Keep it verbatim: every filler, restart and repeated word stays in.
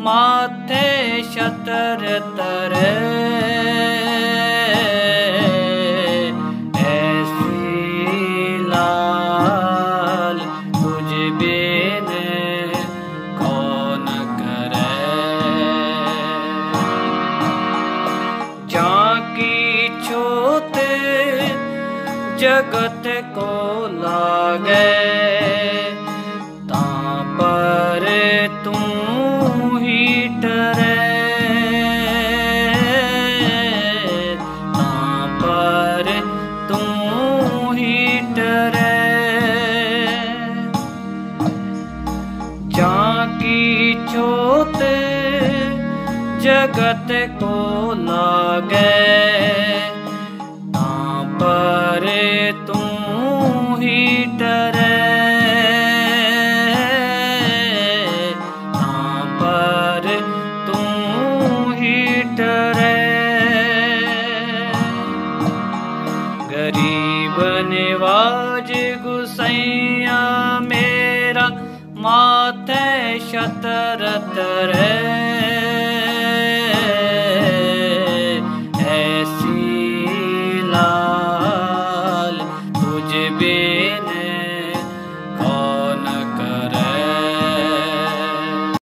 माथे छतर तरे। जगत को लागे तां पर तू ही डरे, तां पर तू ही डरे। जाकी जोत जगत को लागे पर तू ही डरे, हाँ पर तू ही डरे। गरीब निवाज गुसैया मेरा माथे छतर तरे।